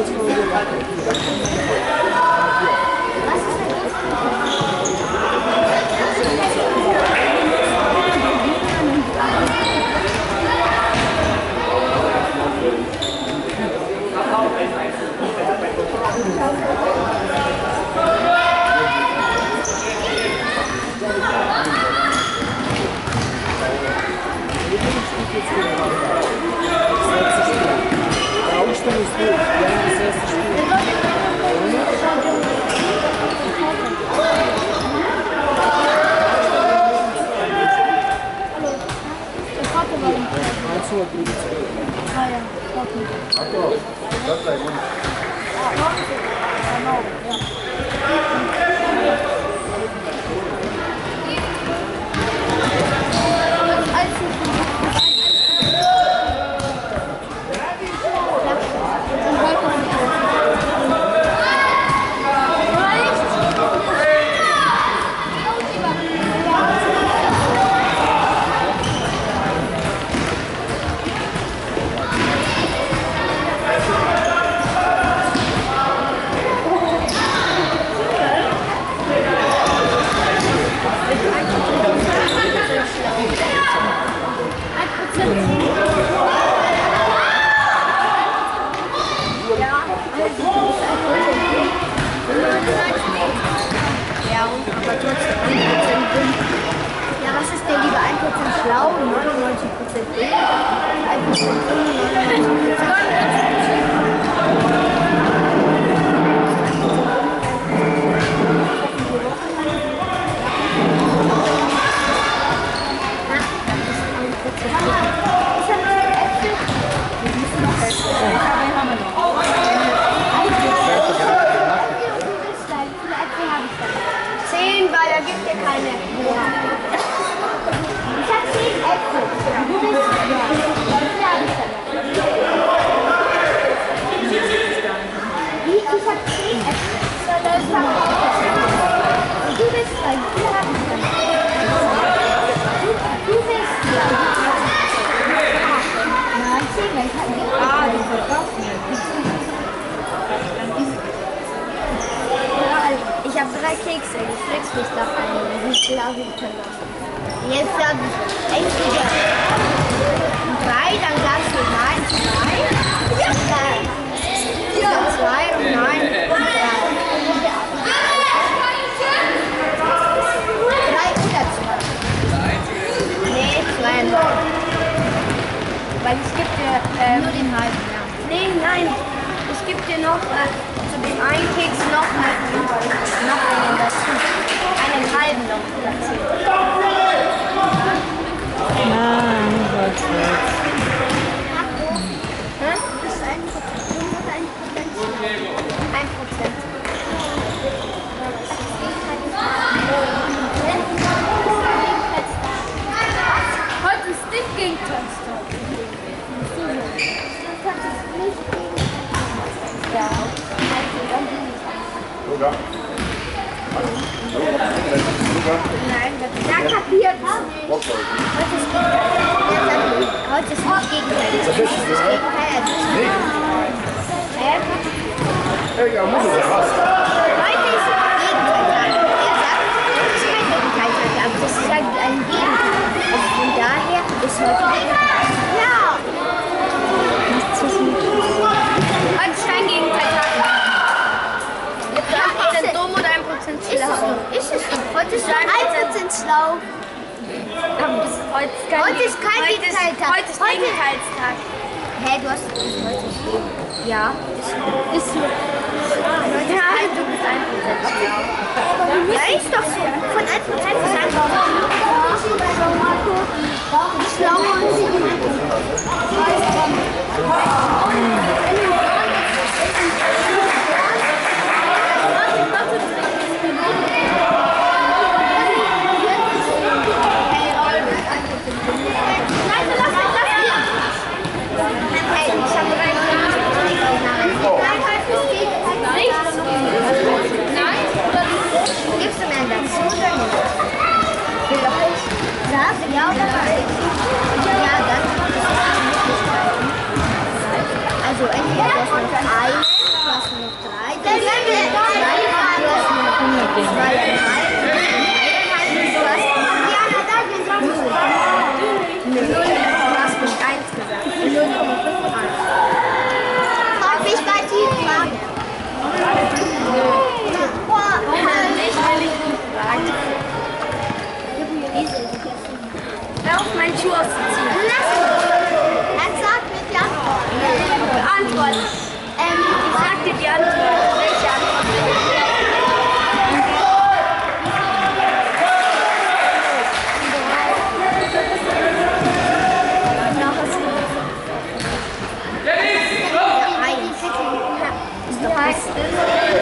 Ich habe 3 Kekse, ich flex mich da ein. Ich glaube, ich kann das. Jetzt habe ich entweder 3, dann sagst du nein, 2. Ja, 2 und nein und 3. 3 oder 2? Nee, 2 und 9. Weil ich gebe dir nur den halben, ja. Nee, nein. Ich gebe dir noch zu dem einen Keks noch einen dazu. Einen halben noch dazu. Nein, was Das ist 1%. 1%. Heute ist nicht gegen Tester. Ja. Nein, da kapiert es. Heute ist nicht Gegenteil. Das ist Gegenteil. Ja, muss es ja was. Heute ist Gegenteil. Er sagt, es ist kein Gegenteil, aber das ist halt ein Gegenteil. Und von daher ist heute Gegenteil. Ja. Heute ist kein Gegenteil. Jetzt 1% dumm oder 1% schlau. Ist es so? Heute ist 1% schlau. Heute ist kein Gegenteiltag. Heute ist Gegenteilstag. Hä, du hast es heute. Ja, ist so. Ja, du bist 1% schlau. Ja, ist doch so. Von 1% ist 1%. Schlau also Auf meinen Schuh auszuziehen. Er sagt mir die Antwort. Antwort. Ich sag dir die Antwort. Welche Antwort? Du heißt es.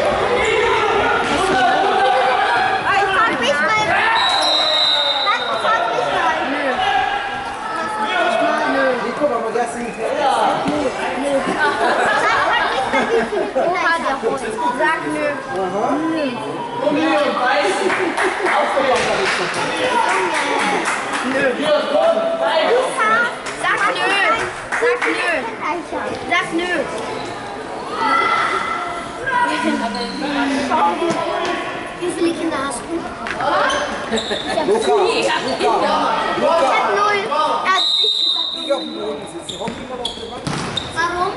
Sag nö. Sag nö. Sag nö. Sag nö. Wie viele Kinder hast du? Luca. Ich hab 0. Er hat nicht gesagt. Nicht auf dem Boden sitzen. Warum immer noch auf der Wand? Warum?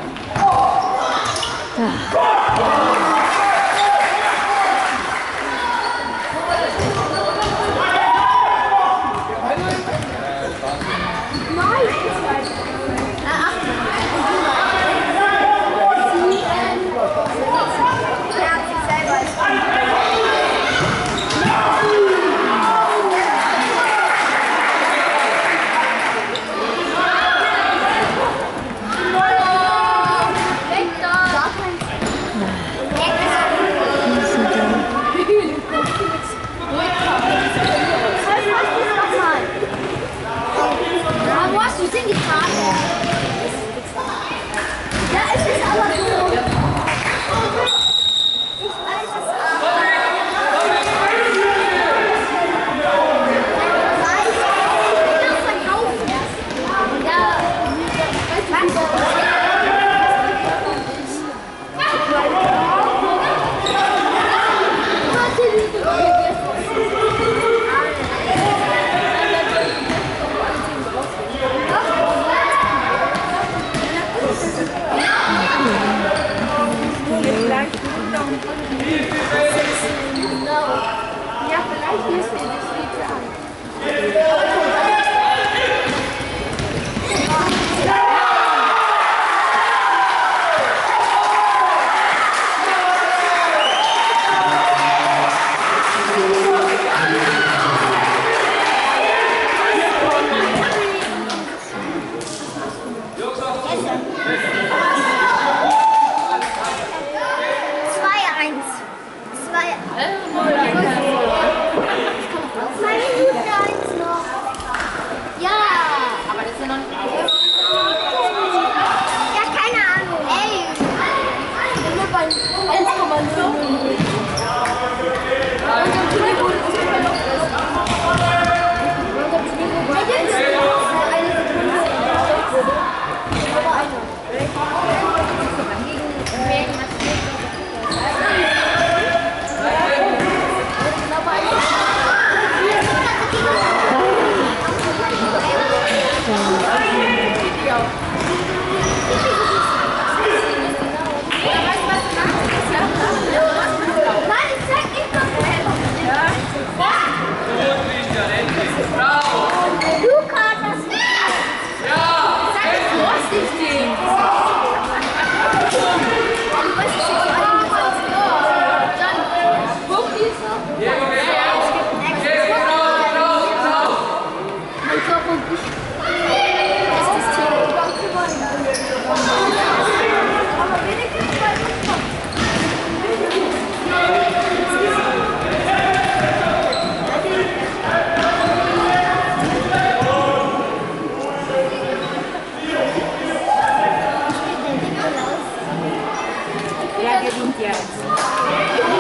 Wer gewinnt jetzt?